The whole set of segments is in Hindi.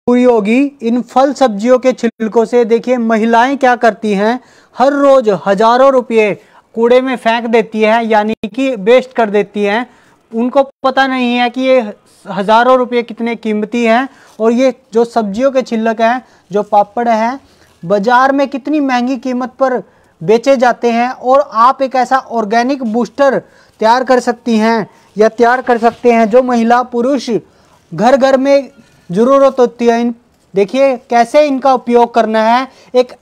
पूरी होगी। इन फल सब्जियों के छिलकों से देखिए महिलाएं क्या करती हैं, हर रोज हजारों रुपये कूड़े में फेंक देती है, यानी कि वेस्ट कर देती हैं। उनको पता नहीं है कि ये हजारों रुपये कितने कीमती हैं, और ये जो सब्जियों के छिलक हैं, जो पापड़ हैं, बाजार में कितनी महंगी कीमत पर बेचे जाते हैं। और आप एक ऐसा ऑर्गेनिक बूस्टर तैयार कर सकती हैं या तैयार कर सकते हैं जो महिला पुरुष घर घर में ज़रूरत होती है। देखिए कैसे इनका उपयोग करना है। एक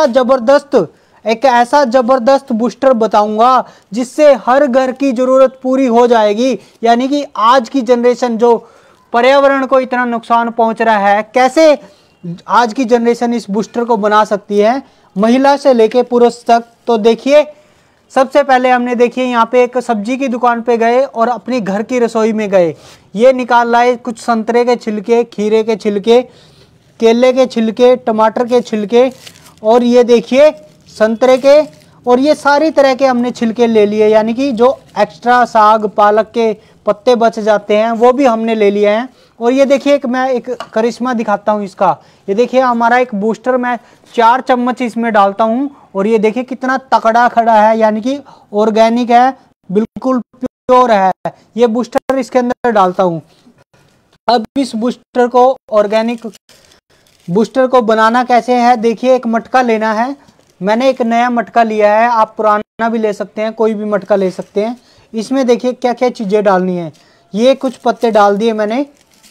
ऐसा ज़बरदस्त बूस्टर बताऊंगा जिससे हर घर की ज़रूरत पूरी हो जाएगी। यानी कि आज की जनरेशन जो पर्यावरण को इतना नुकसान पहुंच रहा है, कैसे आज की जनरेशन इस बूस्टर को बना सकती है, महिला से लेके पुरुष तक। तो देखिए सबसे पहले हमने देखिए यहाँ पे एक सब्जी की दुकान पे गए और अपनी घर की रसोई में गए, ये निकाल लाए कुछ संतरे के छिलके, खीरे के छिलके, केले के छिलके, टमाटर के छिलके, और ये देखिए संतरे के, और ये सारी तरह के हमने छिलके ले लिए। यानी कि जो एक्स्ट्रा साग पालक के पत्ते बच जाते हैं वो भी हमने ले लिए हैं। और ये देखिए मैं एक करिश्मा दिखाता हूँ इसका। ये देखिए हमारा एक बूस्टर, मैं 4 चम्मच इसमें डालता हूँ और ये देखिए कितना तकड़ा खड़ा है, यानी कि ऑर्गेनिक है, बिल्कुल प्योर है। ये बूस्टर इसके अंदर डालता हूँ। अब इस बूस्टर को, ऑर्गेनिक बूस्टर को बनाना कैसे है, देखिए एक मटका लेना है। मैंने एक नया मटका लिया है, आप पुराना भी ले सकते हैं, कोई भी मटका ले सकते हैं। इसमें देखिए क्या क्या चीज़ें डालनी है। ये कुछ पत्ते डाल दिए मैंने,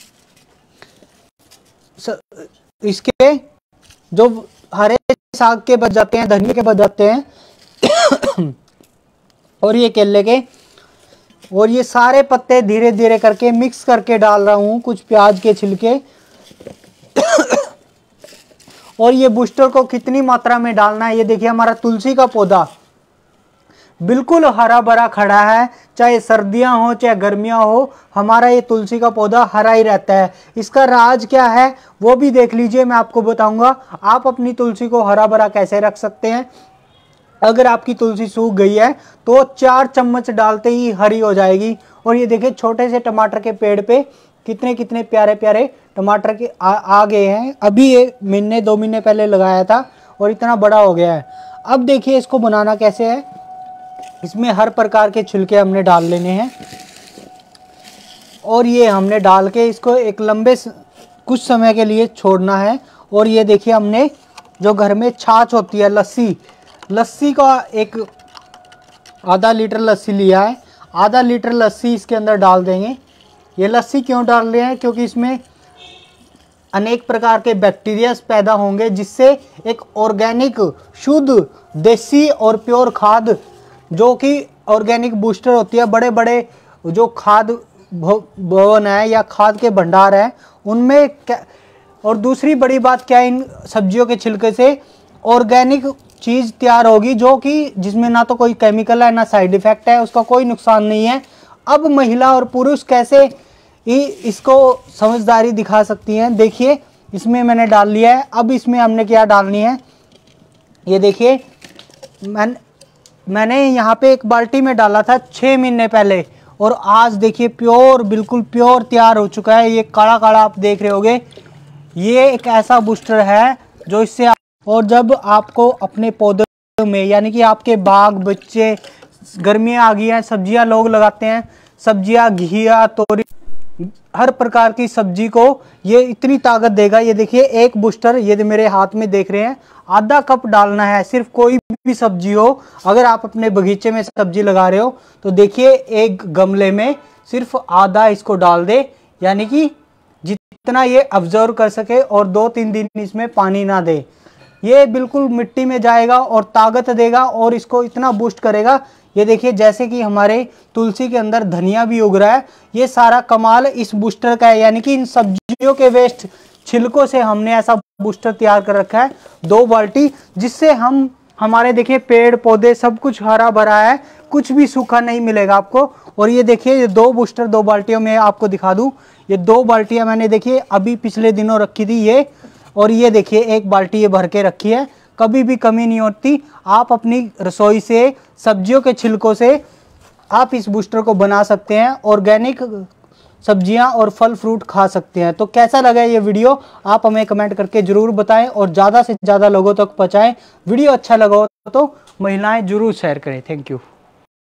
इसके जो हरे साग के बच जाते हैं, धनिया के बच जाते हैं और ये केले के, और ये सारे पत्ते धीरे धीरे करके मिक्स करके डाल रहा हूँ। कुछ प्याज के छिलके और ये बूस्टर को कितनी मात्रा में डालना है, ये देखिए हमारा तुलसी का पौधा बिल्कुल हरा भरा खड़ा है। चाहे सर्दियां हो चाहे गर्मियां हो, हमारा ये तुलसी का पौधा हरा ही रहता है। इसका राज क्या है वो भी देख लीजिए, मैं आपको बताऊंगा आप अपनी तुलसी को हरा भरा कैसे रख सकते हैं। अगर आपकी तुलसी सूख गई है तो 4 चम्मच डालते ही हरी हो जाएगी। और ये देखिए छोटे से टमाटर के पेड़ पे कितने कितने प्यारे प्यारे टमाटर के आ गए हैं। अभी ये महीने 2 महीने पहले लगाया था और इतना बड़ा हो गया है। अब देखिए इसको बनाना कैसे है। इसमें हर प्रकार के छिलके हमने डाल लेने हैं और ये हमने डाल के इसको एक लंबे कुछ समय के लिए छोड़ना है। और ये देखिए हमने जो घर में छाछ होती है, लस्सी का एक आधा लीटर लस्सी लिया है। आधा लीटर लस्सी इसके अंदर डाल देंगे। ये लस्सी क्यों डाल रहे हैं, क्योंकि इसमें अनेक प्रकार के बैक्टीरिया पैदा होंगे, जिससे एक ऑर्गेनिक शुद्ध देसी और प्योर खाद, जो कि ऑर्गेनिक बूस्टर होती है, बड़े बड़े जो खाद भवन है या खाद के भंडार है उनमें और दूसरी बड़ी बात क्या है, इन सब्जियों के छिलके से ऑर्गेनिक चीज़ तैयार होगी, जो कि जिसमें ना तो कोई केमिकल है ना साइड इफ़ेक्ट है, उसका कोई नुकसान नहीं है। अब महिला और पुरुष कैसे इसको समझदारी दिखा सकती हैं, देखिए इसमें मैंने डाल लिया है। अब इसमें हमने क्या डालनी है, ये देखिए मैंने यहाँ पे एक बाल्टी में डाला था 6 महीने पहले, और आज देखिए प्योर, बिल्कुल प्योर तैयार हो चुका है। ये काला काला आप देख रहे होगे, ये एक ऐसा बूस्टर है जो इससे और जब आपको अपने पौधों में, यानी कि आपके बाग बच्चे, गर्मियाँ आ गई हैं, सब्जियाँ लोग लगाते हैं, सब्जियाँ, घिया, तोरी, हर प्रकार की सब्जी को ये इतनी ताकत देगा। ये देखिए एक बूस्टर, ये मेरे हाथ में देख रहे हैं, आधा कप डालना है। सिर्फ कोई भी सब्जी हो, अगर आप अपने बगीचे में सब्जी लगा रहे हो तो देखिए एक गमले में सिर्फ आधा इसको डाल दे, यानी कि जितना ये अब्जॉर्व कर सके, और 2-3 दिन इसमें पानी ना दे। ये बिल्कुल मिट्टी में जाएगा और ताकत देगा और इसको इतना बूस्ट करेगा। ये देखिए जैसे कि हमारे तुलसी के अंदर धनिया भी उग रहा है, ये सारा कमाल इस बूस्टर का है। यानी कि इन सब्जियों के वेस्ट छिलकों से हमने ऐसा बूस्टर तैयार कर रखा है 2 बाल्टी, जिससे हमारे देखिए पेड़ पौधे सब कुछ हरा भरा है, कुछ भी सूखा नहीं मिलेगा आपको। और ये देखिए ये 2 बूस्टर 2 बाल्टियों में आपको दिखा दूं, ये 2 बाल्टियां मैंने देखिए अभी पिछले दिनों रखी थी ये, और ये देखिए 1 बाल्टी ये भर के रखी है, कभी भी कमी नहीं होती। आप अपनी रसोई से, सब्जियों के छिलकों से आप इस बूस्टर को बना सकते हैं। ऑर्गेनिक सब्जियां और फल फ्रूट खा सकते हैं। तो कैसा लगा ये वीडियो आप हमें कमेंट करके जरूर बताएं और ज़्यादा से ज़्यादा लोगों तक पहुँचाएं। वीडियो अच्छा लगा हो तो महिलाएं जरूर शेयर करें। Thank you.